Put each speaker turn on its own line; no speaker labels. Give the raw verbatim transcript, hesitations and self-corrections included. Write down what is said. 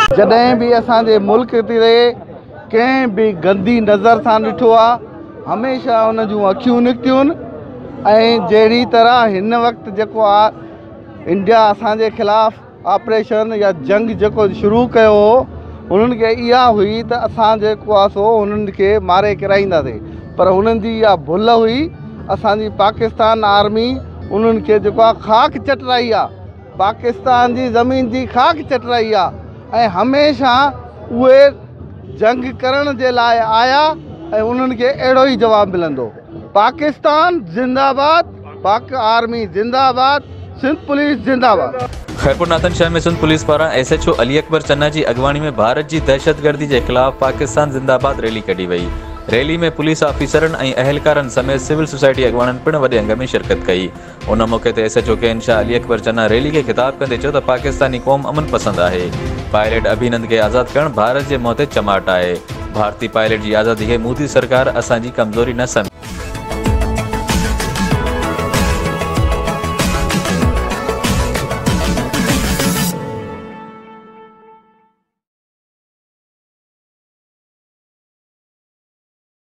जॾहिं बि असांजे मुल्क ते कंहिं बि गंदी नज़र सां ॾिठो आहे, हमेशह उन जूं अखियूं निकितियूं आहिनि। ऐं जहिड़ी तरह हिन वक़्तु जेको आहे इंडिया असांजे ख़िलाफ़ु ऑपरेशन या जंग जेको शुरू कयो हो, उन्हनि खे इहा हुई त असां जेको आहे सो उन्हनि खे मारे किराईंदासीं, पर उन्हनि जी इहा भुल हुई। असांजी पाकिस्तान आर्मी उन्हनि खे जेको आहे ख़ाक चटराई आहे, पाकिस्तान जी ज़मीन जी ख़ाक चटराई आहे। ऐं हमेशह उहे जंग करण जे लाइ आया ऐं उन्हनि खे अहिड़ो ई जवाबु मिलंदो। पाकिस्तान जिंदाबाद, पाक आर्मी जिंदाबाद, सिंध पुलिस जिंदाबाद।
खैरपुर नाथन शहर में सिंध पुलिस पारां S H O Ali Akbar Channa की अगवानी में भारत की दहशतगर्दी के खिलाफ पाकिस्तान जिंदाबाद रैली कढी वई। रैली में पुलिस ऑफिसरन और अहलकारन समेत सिविल सोसाइटी अगवानन पिण वॾे अंग में शिरकत कई। उन मौके ते एस एच ओ के एन शाह अली अकबर चन्ना रैली के खिताब कंदे चयो त पाकिस्तानी कौम अमन पसंद है। पायलट अभिनंद के आज़ाद करण भारत के मुँह ते चमाट है। भारतीय पायलट की आज़ादी के मोदी सरकार असांजी कमजोरी न समझ।